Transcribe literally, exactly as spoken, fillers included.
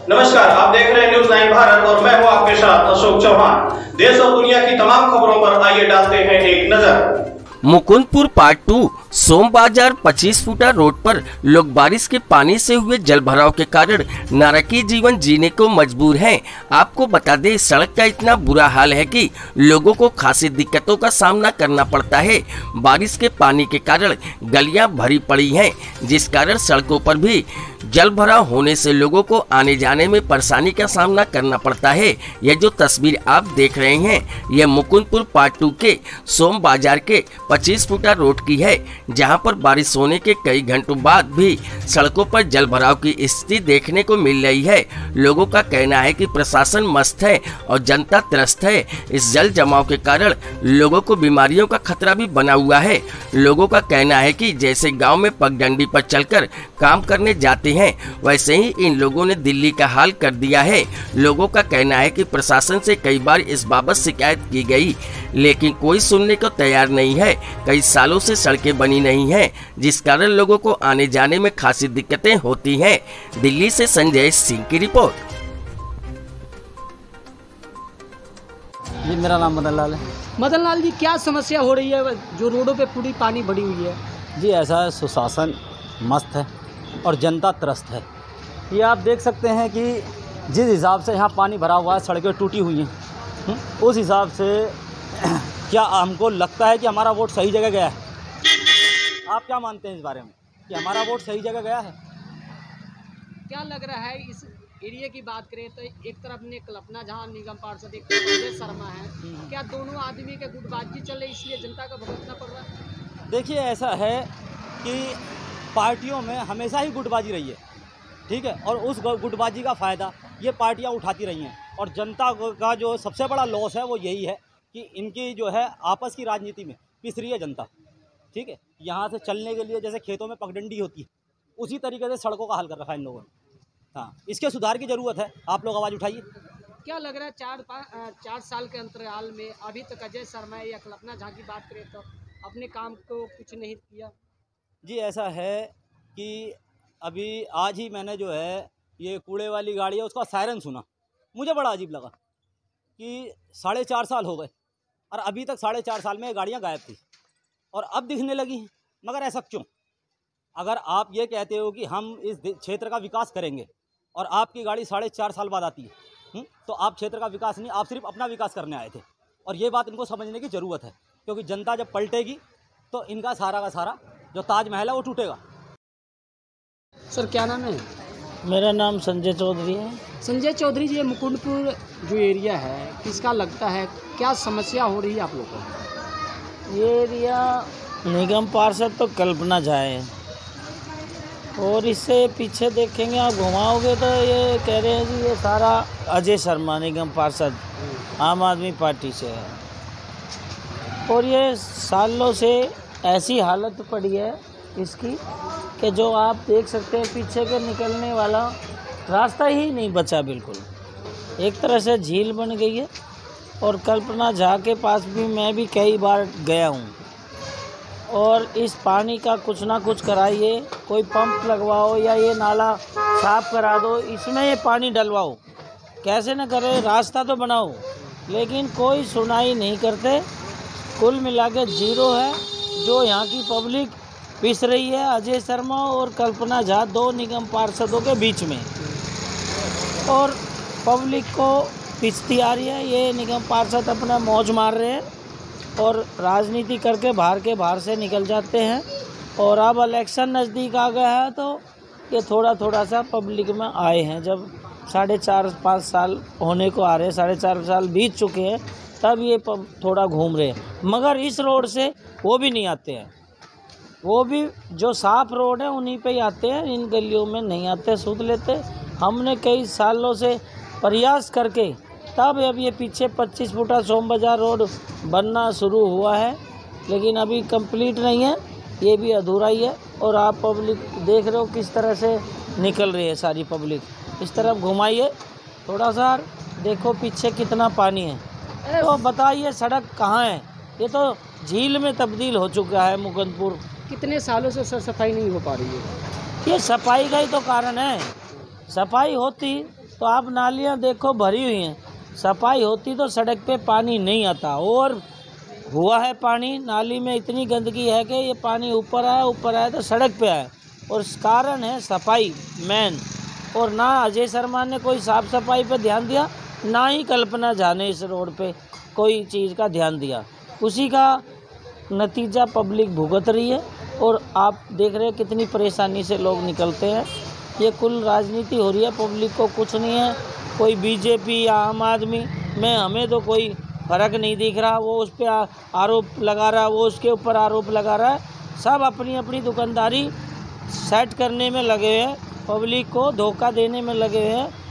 नमस्कार, आप देख रहे हैं न्यूज़ नाइन भारत और मैं हूं आपके साथ अशोक चौहान। देश और दुनिया की तमाम खबरों पर आइए डालते हैं एक नजर। मुकुंदपुर पार्ट टू सोम बाजार पच्चीस फुटा रोड पर लोग बारिश के पानी से हुए जल भराव के कारण नारकीय जीवन जीने को मजबूर हैं। आपको बता दें, सड़क का इतना बुरा हाल है कि लोगों को खासी दिक्कतों का सामना करना पड़ता है। बारिश के पानी के कारण गलियां भरी पड़ी हैं, जिस कारण सड़कों पर भी जल भराव होने से लोगों को आने जाने में परेशानी का सामना करना पड़ता है। यह जो तस्वीर आप देख रहे हैं, यह मुकुंदपुर पार्ट टू के सोम बाजार के पच्चीस फुटा रोड की है, जहां पर बारिश होने के कई घंटों बाद भी सड़कों पर जल भराव की स्थिति देखने को मिल रही है। लोगों का कहना है कि प्रशासन मस्त है और जनता त्रस्त है। इस जल जमाव के कारण लोगों को बीमारियों का खतरा भी बना हुआ है। लोगों का कहना है कि जैसे गांव में पगडंडी पर चलकर काम करने जाते हैं, वैसे ही इन लोगों ने दिल्ली का हाल कर दिया है। लोगों का कहना है कि प्रशासन से कई बार इस बाबत शिकायत की गई, लेकिन कोई सुनने को तैयार नहीं है। कई सालों से सड़कें बनी नहीं हैं, जिस कारण लोगों को आने जाने में खासी दिक्कतें होती हैं। दिल्ली से संजय सिंह की रिपोर्ट। जी, मेरा नाम मदन लाल है। मदन लाल जी, क्या समस्या हो रही है जो रोडों पे पूरी पानी भरी हुई है? जी, ऐसा है, सुशासन मस्त है और जनता त्रस्त है। ये आप देख सकते हैं कि जिस हिसाब से यहाँ पानी भरा हुआ है, सड़कें टूटी हुई हैं, उस हिसाब से क्या हमको लगता है कि हमारा वोट सही जगह गया है? आप क्या मानते हैं इस बारे में कि हमारा वोट सही जगह गया है? क्या लग रहा है, इस एरिया की बात करें तो एक तरफ ने कल्पना झा निगम पार्षद, एक तरफ अजय शर्मा है। क्या दोनों आदमी के गुटबाजी चल रही, इसलिए जनता का भुगतना पड़ रहा है? देखिए, ऐसा है कि पार्टियों में हमेशा ही गुटबाजी रही है, ठीक है, और उस गुटबाजी का फ़ायदा ये पार्टियां उठाती रही हैं। और जनता का जो सबसे बड़ा लॉस है वो यही है कि इनकी जो है आपस की राजनीति में पिस रही है जनता, ठीक है। यहाँ से चलने के लिए जैसे खेतों में पगडंडी होती है, उसी तरीके से सड़कों का हाल कर रखा है इन लोगों ने। हाँ, इसके सुधार की ज़रूरत है। आप लोग आवाज़ उठाइए। क्या लग रहा है, चार चार साल के अंतराल में अभी तक अजय शर्मा या कल्पना झा की बात करें तो अपने काम को कुछ नहीं किया? जी, ऐसा है कि अभी आज ही मैंने जो है ये कूड़े वाली गाड़ी है उसका सायरन सुना, मुझे बड़ा अजीब लगा कि साढ़े चार साल हो गए और अभी तक साढ़े चार साल में ये गाड़ियाँ गायब थी और अब दिखने लगी हैं। मगर ऐसा क्यों? अगर आप ये कहते हो कि हम इस क्षेत्र का विकास करेंगे और आपकी गाड़ी साढ़े चार साल बाद आती है, हुँ? तो आप क्षेत्र का विकास नहीं, आप सिर्फ अपना विकास करने आए थे। और ये बात इनको समझने की ज़रूरत है, क्योंकि जनता जब पलटेगी तो इनका सारा का सारा जो ताजमहल है वो टूटेगा। सर, क्या नाम है? मेरा नाम संजय चौधरी है। संजय चौधरी जी, मुकुंदपुर जो एरिया है, किसका लगता है, क्या समस्या हो रही है आप लोगों को? ये एरिया निगम पार्षद तो कल्पना झा है, और इससे पीछे देखेंगे आप घुमाओगे तो ये कह रहे हैं कि ये सारा अजय शर्मा निगम पार्षद आम आदमी पार्टी से है। और ये सालों से ऐसी हालत पड़ी है इसकी कि जो आप देख सकते हैं, पीछे के निकलने वाला रास्ता ही नहीं बचा बिल्कुल। एक तरह से झील बन गई है। और कल्पना झा के पास भी मैं भी कई बार गया हूँ, और इस पानी का कुछ ना कुछ कराइए, कोई पंप लगवाओ या ये नाला साफ करा दो, इसमें ये पानी डलवाओ, कैसे न करे, रास्ता तो बनाओ, लेकिन कोई सुनाई नहीं करते। कुल मिला के जीरो है। जो यहाँ की पब्लिक पिस रही है अजय शर्मा और कल्पना झा, दो निगम पार्षदों के बीच में, और पब्लिक को पिसती आ रही है। ये निगम पार्षद अपना मौज मार रहे हैं और राजनीति करके बाहर के बाहर से निकल जाते हैं। और अब इलेक्शन नज़दीक आ गया है तो ये थोड़ा थोड़ा सा पब्लिक में आए हैं। जब साढ़े चार पाँच साल होने को आ रहे हैं, साढ़े चार साल बीत चुके हैं, तब ये थोड़ा घूम रहे हैं। मगर इस रोड से वो भी नहीं आते हैं, वो भी जो साफ रोड है उन्हीं पे ही आते हैं, इन गलियों में नहीं आते, सूद लेते। हमने कई सालों से प्रयास करके तब अब ये पीछे पच्चीस फुटा सोम बाजार रोड बनना शुरू हुआ है, लेकिन अभी कंप्लीट नहीं है, ये भी अधूरा ही है। और आप पब्लिक देख रहे हो किस तरह से निकल रही है सारी पब्लिक। इस तरफ घुमाइए थोड़ा सा, देखो पीछे कितना पानी है। तो बताइए सड़क कहाँ है? ये तो झील में तब्दील हो चुका है मुकुंदपुर। कितने सालों से सर सफाई नहीं हो पा रही है? ये सफाई का ही तो कारण है। सफाई होती तो आप नालियाँ देखो भरी हुई हैं, सफाई होती तो सड़क पे पानी नहीं आता। और हुआ है पानी, नाली में इतनी गंदगी है कि ये पानी ऊपर आया ऊपर आया तो सड़क पे आया, और कारण है सफाई मेन। और ना अजय शर्मा ने कोई साफ़ सफाई पे ध्यान दिया, ना ही कल्पना झा ने इस रोड पे कोई चीज़ का ध्यान दिया। उसी का नतीजा पब्लिक भुगत रही है, और आप देख रहे हैं कितनी परेशानी से लोग निकलते हैं। ये कुल राजनीति हो रही है, पब्लिक को कुछ नहीं है। कोई बीजेपी या आम आदमी में हमें तो कोई फ़र्क नहीं दिख रहा। वो उस पर आरोप लगा रहा है, वो उसके ऊपर आरोप लगा रहा है। सब अपनी अपनी दुकानदारी सेट करने में लगे हुए हैं, पब्लिक को धोखा देने में लगे हुए हैं।